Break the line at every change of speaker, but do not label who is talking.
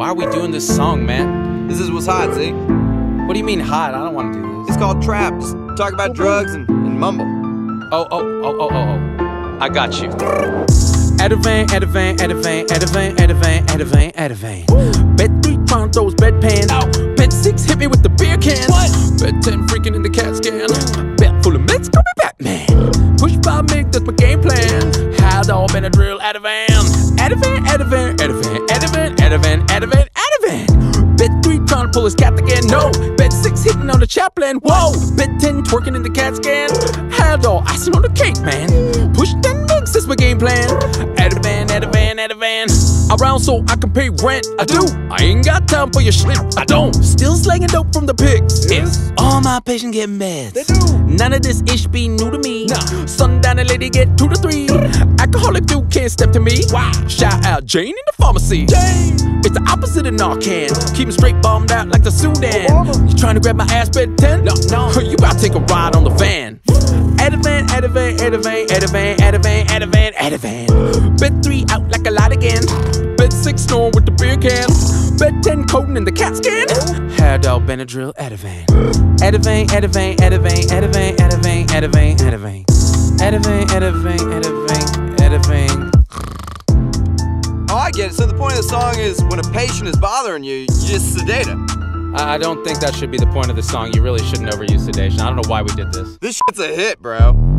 are we doing this song, man?
This is what's hot, see?
What do you mean hot? I don't want to do this.
It's called trap. Just talk about drugs and mumble.
Oh. I got you. Ativan. Bed 3 trying those bedpans. Bed 6 hit me with the beer can. What? Bed 10 freaking in the CAT scan. Bed full of meds, call me Batman. Push 5 mig, that's my game plan. Had all Benadryl, Ativan. Ativan. Bed 3 trying to pull his cap again. No. Bed 6 hitting on the Chaplin. Whoa. Bed 10 twerking in the CAT scan. Had all icing on the cake, man. Push 10 migs, that's my game plan. Ativan. Around so I can pay rent. I do. I ain't got time for your shit. I don't. Still slanging dope from the pigs. Yes. All my patients get meds. They do. None of this ish be new to me. Nah. Sundown and lady get 2 to 3. Alcoholic dude can't step to me. Wow. Shout out Jane in the pharmacy. Jane. It's the opposite of Narcan. Keep him straight bombed out like the Sudan. You trying to grab my ass, bed 10? No. You about to take a ride on the van. Ativan. Bed 3 out like a light again. Bed 6 snoring with the beer can. Bed 10 coding in the CAT scan. Had all Benadryl, Ativan.
Oh, I get it. So the point of the song is when a patient is bothering you, you just sedate him.
I don't think that should be the point of the song. You really shouldn't overuse sedation. I don't know why we did this.
This shit's a hit, bro.